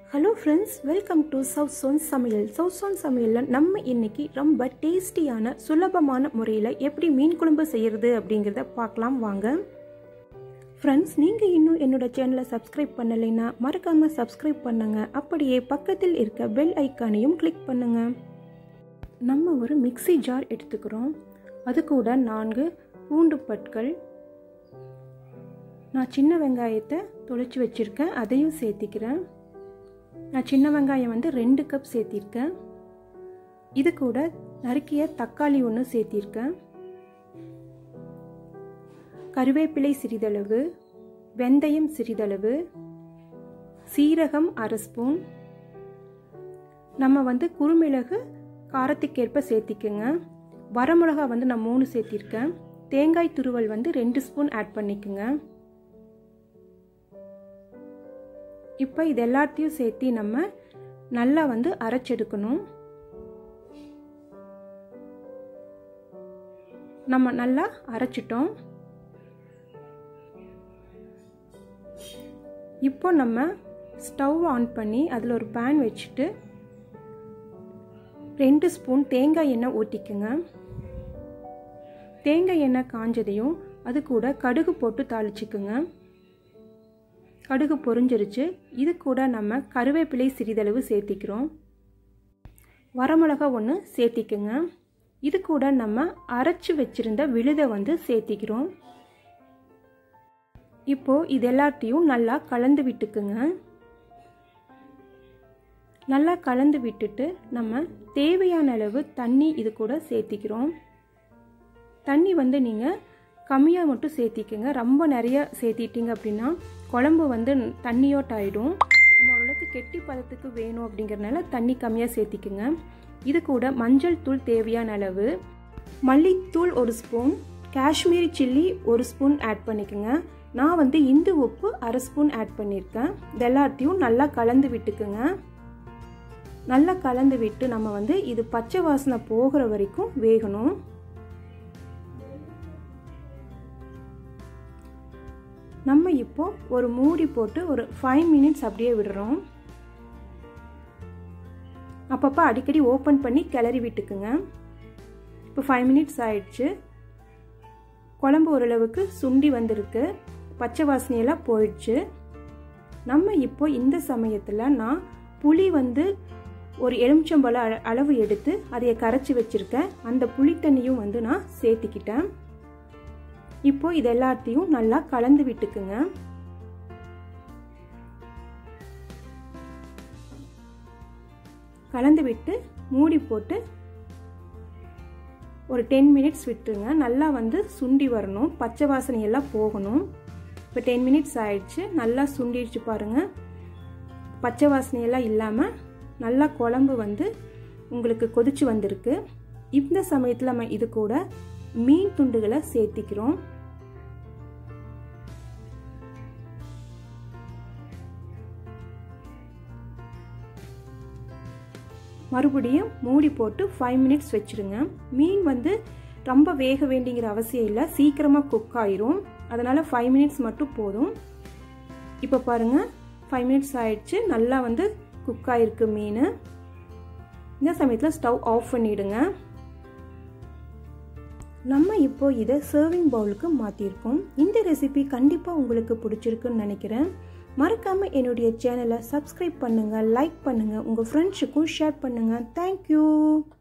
Hello friends, welcome to South Zone Samayal. South Zone Samayalல நம்ம இன்னைக்கு ரொம்ப டேஸ்டியான சுலபமான முறையில் எப்படி மீன் குழம்பு செய்யறது அப்படிங்கறத பார்க்கலாம் வாங்க. Friends, நீங்க இன்னும் என்னோட சேனலை சப்ஸ்கிரைப் பண்ணலைன்னா மறக்காம சப்ஸ்கிரைப் பண்ணுங்க. அப்படியே பக்கத்தில் இருக்க பெல் ஐகானையும் கிளிக் பண்ணுங்க. நம்ம ஒரு மிக்ஸி ஜார் எடுத்துக்கிறோம். அது கூட 4 பூண்டு பற்கள், நான் சின்ன வெங்காயத்தை தொளிச்சு வச்சிருக்கேன், அதையும் சேர்த்திக்கிறேன். நான் சின்ன வெங்காயம் 2 கப் சேர்த்திருக்கேன். இது கூட நறுக்கிய தக்காளி 1 சேர்த்திருக்கேன். கருவேப்பிலை சிறிதளவு, வெந்தயம் சிறிதளவு, சீரகம் 1/2 ஸ்பூன். நம்ம குறுமிளகு காரத்துக்கேற்ப சேர்த்திக்கங்க. வரமிளகா நான் 3 சேர்த்திருக்கேன். தேங்காய் துருவல் 2 ஸ்பூன் ஆட் பண்ணிக்கோங்க. இப்போ இது எல்லாத்தையும் சேர்த்து நம்ம நல்லா அரைச்செடுக்கணும். நம்ம நல்லா அரைச்சிட்டோம். இப்போ நம்ம ஸ்டவ் ஆன் பண்ணி அதில் ஒரு பேன் வச்சுட்டு 2 ஸ்பூன் தேங்காய் எண்ணெய் ஊற்றிக்குங்க. தேங்காய் எண்ணெய் காஞ்சதையும் அது கூட கடுகு போட்டு தாளிச்சுக்குங்க. கடுகு பொரிஞ்சிருச்சு. இது கூட நம்ம கருவேப்பிலை சிறிதளவு சேர்த்திக்கிறோம். வரமிளகா 1 சேர்த்திக்குங்க. இது கூட நம்ம அரைச்சி வச்சிருந்த விழுதை சேர்த்திக்கிறோம். இப்போ இது எல்லாத்தையும் நல்லா கலந்து விட்டுக்குங்க. நல்லா கலந்து விட்டுட்டு நம்ம தேவையான அளவு தண்ணி இது கூட சேர்த்திக்கிறோம். தண்ணி நீங்கள் கம்மியாக மட்டும் சேர்த்திக்கங்க. ரொம்ப நிறைய சேர்த்திட்டீங்க அப்படின்னா குழம்பு தண்ணியோட்டாயிடும். நம்ம ஓரளவுக்கு கெட்டி பதத்துக்கு வேணும் அப்படிங்கிறதுனால தண்ணி கம்மியாக சேர்த்திக்குங்க. இது கூட மஞ்சள் தூள் தேவையான அளவு, மல்லித்தூள் 1 spoon, Kashmiri chilli 1 spoon add பண்ணிக்கோங்க. நான் இந்து உப்பு 1/2 ஸ்பூன் ஆட் பண்ணியிருக்கேன். இது எல்லாத்தையும் நல்லா கலந்து விட்டுக்குங்க. நல்லா கலந்து விட்டு நம்ம இது பச்சை வாசனை போகிற வரைக்கும் வேகணும். நம்ம இப்போ ஒரு மூடி போட்டு ஒரு 5 மினிட்ஸ் அப்படியே விடுறோம். அப்பப்போ அடிக்கடி ஓப்பன் பண்ணி கிளறி விட்டுக்குங்க. இப்போ 5 மினிட்ஸ் ஆயிடுச்சு. குழம்பு ஓரளவுக்கு சுண்டி வந்திருக்கு. பச்சை வாசனையெல்லாம் போயிடுச்சு. நம்ம இப்போ இந்த சமயத்தில் நான் புளி ஒரு எலுமிச்சம்பழம் அளவு எடுத்து அதை கரைச்சி வச்சிருக்கேன். அந்த புளி தண்ணியும் நான் சேர்த்திக்கிட்டேன். இப்போ இது எல்லாத்தையும் நல்லா கலந்து விட்டுக்குங்க. கலந்து விட்டு மூடி போட்டு ஒரு 10 மினிட்ஸ் விட்டுருங்க. நல்லா சுண்டி வரணும், பச்சை வாசனை எல்லாம் போகணும். இப்போ 10 மினிட்ஸ் ஆயிடுச்சு. நல்லா சுண்டிடுச்சு பாருங்க. பச்சை வாசனையெல்லாம் இல்லாமல் நல்லா குழம்பு உங்களுக்கு கொதிச்சு வந்திருக்கு. இந்த சமயத்தில் நம்ம இது கூட மீன் துண்டுகளை சேர்த்திக்கிறோம். மறுபடியும் மூடி போட்டு 5 மினிட்ஸ் வச்சிருங்க. மீன் ரொம்ப வேக வேண்டிங்கிற அவசியம் இல்லை, சீக்கிரமாக குக் ஆயிரும். அதனால 5 மினிட்ஸ் மட்டும் போதும். இப்போ பாருங்க 5 மினிட்ஸ் ஆயிடுச்சு. நல்லா குக் ஆயிருக்கு மீன். இந்த சமயத்தில் ஸ்டவ் ஆஃப் பண்ணிடுங்க. நம்ம இப்போ இதை சர்விங் பவுலுக்கு மாற்றிருக்கோம். இந்த ரெசிபி கண்டிப்பாக உங்களுக்கு பிடிச்சிருக்குன்னு நினைக்கிறேன். மறக்காமல் என்னுடைய சேனலை சப்ஸ்கிரைப் பண்ணுங்கள், லைக் பண்ணுங்கள், உங்கள் ஃப்ரெண்ட்ஸுக்கும் ஷேர் பண்ணுங்கள். தேங்க்யூ.